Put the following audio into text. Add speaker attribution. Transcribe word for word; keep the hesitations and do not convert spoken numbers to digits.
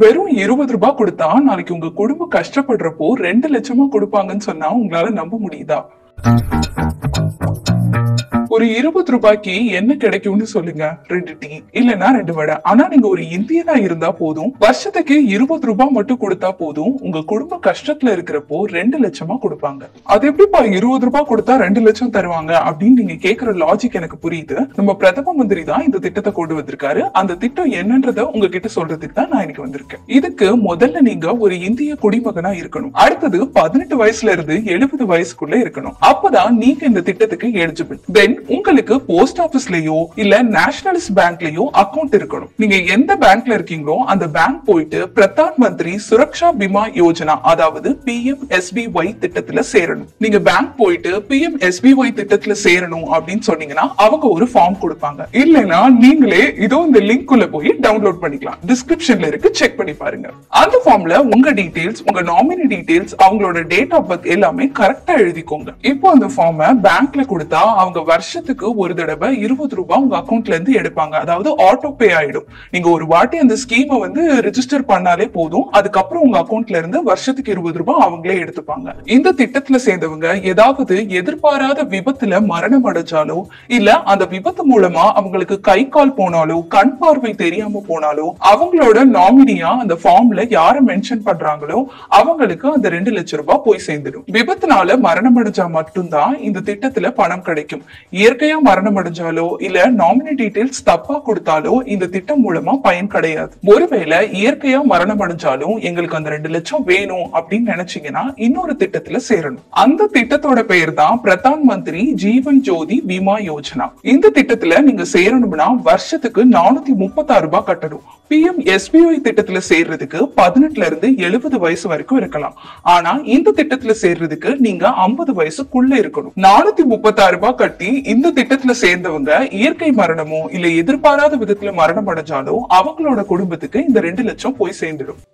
Speaker 1: வெறும் இருபது ரூபாய் கொடுத்தா நாளைக்கு உங்க குடும்பம் கஷ்டப்படுறப்போ ரெண்டு லட்சமா கொடுப்பாங்கன்னு சொன்னா உங்களால நம்ப முடியுதா? ஒரு இருபது ரூபாய்க்கு என்ன கிடைக்கும்னு சொல்லுங்க. ரெண்டு டீ இல்லனா ரெண்டு வடை. ஆனா நீங்க ஒரு இந்தியனா இருந்தா போதும், வருஷத்துக்கு இருபது ரூபாய் மட்டும் கொடுத்தா போதும், உங்க குடும்பம் கஷ்டத்துல இருக்கிறப்போ ரெண்டு லட்சமா கொடுப்பாங்க. அது எப்படிப்பா இருபது ரூபாய் கொடுத்தா ரெண்டு லட்சம் தருவாங்க அப்படின்னு நீங்க கேக்குற லாஜிக் எனக்கு புரியுது. நம்ம பிரதம மந்திரி தான் இந்த திட்டத்தை கொண்டு வந்திருக்காரு. அந்த திட்டம் என்னன்றத உங்ககிட்ட சொல்றதுக்கு தான் நான் இன்னைக்கு வந்திருக்கேன். இதுக்கு முதல்ல நீங்க ஒரு இந்திய குடிமகனா இருக்கணும். அடுத்தது பதினெட்டு வயசுல இருந்து எழுபது வயசுக்குள்ள இருக்கணும். அப்பதான் நீங்க இந்த திட்டத்துக்கு எலிஜிபிள். தென் உங்களுக்கு போஸ்ட் ஆபீஸ்லயோ இல்ல நேஷனலிஸ்ட் பேங்க்லயோ அக்கவுண்ட் இருக்கணும். நீங்க எந்த பேங்க்ல இருக்கீங்களோ அந்த பேங்க் போயிட்டு பிரதான் மந்திரி சுரக்ஷா பீமா யோஜனா அதாவது P M S B Y திட்டத்துல சேரணும். நீங்க பேங்க் போயிட்டு P M S B Y திட்டத்துல சேரணும் அப்படின்னு சொன்னீங்கன்னா அவங்க ஒரு ஃபார்ம் கொடுப்பாங்க. இல்லைன்னா நீங்களே இதோ இந்த லிங்க் உள்ள போய் டவுன்லோட் பண்ணிக்கலாம். டிஸ்கிரிப்ஷன்ல இருக்கு, செக் பண்ணி பாருங்க. அந்த ஃபார்ம்ல உங்க டீடைல்ஸ், உங்க நாமினி டீடைல்ஸ், அவங்களோட டேட் ஆஃப் பர்த் எல்லாமே கரெக்டா எழுதிக்கோங்க. இப்போ அந்த ஃபார்மை பேங்க்ல கொடுத்தா அவங்க வருஷத்துக்கு ஒரு தடவை இருபது ரூபாய் உங்க அக்கவுண்ட்ல இருந்து எடுப்பாங்க. அதாவது ஆட்டோ பே ஆயிடும். நீங்க ஒரு வாட்டி அந்த ஸ்கீமை வந்து ரெஜிஸ்டர் பண்ணாலே போதும், அதுக்கப்புறம் உங்க அக்கவுண்ட்ல இருந்து வருஷத்துக்கு இருபது ரூபாய் அவங்களே எடுத்துப்பாங்க. இந்த திட்டத்துல சேர்ந்தவங்க ஏதாவது எதிர்பாராத விபத்துல மரணம் அடைஞ்சாலோ இல்ல அந்த விபத்து மூலமா அவங்களுக்கு கை கால் போனாலோ கண் பார்வை தெரியாம போனாலோ அவங்களோட நாமினியா அந்த ஃபார்ம்ல யார மென்ஷன் பண்றாங்களோ அவங்களுக்கு அந்த ரெண்டு லட்சம் ரூபாய் போய் சேர்ந்துடும். விபத்துனால மரணம் அடைஞ்சா மட்டும்தான் இந்த திட்டத்துல பணம் கிடைக்கும். இயற்கையா மரணம் அடைஞ்சாலோ இல்ல நாமினி டீடைல்ஸ் தப்பா கொடுத்தாலோ இந்த திட்டம் மூலமா பயன் கிடையாது. ஒருவேளை இயற்கையா மரணம் அடைஞ்சாலும் எங்களுக்கு அந்த ரெண்டு லட்சம் வேணும் அப்படின்னு நினைச்சீங்கன்னா இன்னொரு திட்டத்துல சேரணும். அந்த திட்டத்தோட பெயர் தான் பிரதான் மந்திரி ஜீவன் ஜோதி பீமா யோஜனா. இந்த திட்டத்துல நீங்க சேரணும்னா வருஷத்துக்கு நானூத்தி முப்பத்தி ஆறு ரூபாய் கட்டணும். P M S B Y திட்டத்துல சேர்றதுக்கு பதினெட்டுல இருந்து எழுபது வயசு வரைக்கும் இருக்கலாம். ஆனா இந்த திட்டத்துல சேர்றதுக்கு நீங்க ஐம்பது வயசுக்குள்ள இருக்கணும். நானூத்தி முப்பத்தி ஆறு ரூபாய் கட்டி இந்த திட்டத்துல சேர்ந்தவங்க இயற்கை மரணமோ இல்ல எதிர்பாராத விதத்துல மரணம் அடைஞ்சாலோ அவங்களோட குடும்பத்துக்கு இந்த ரெண்டு லட்சம் போய் சேர்ந்துடும்.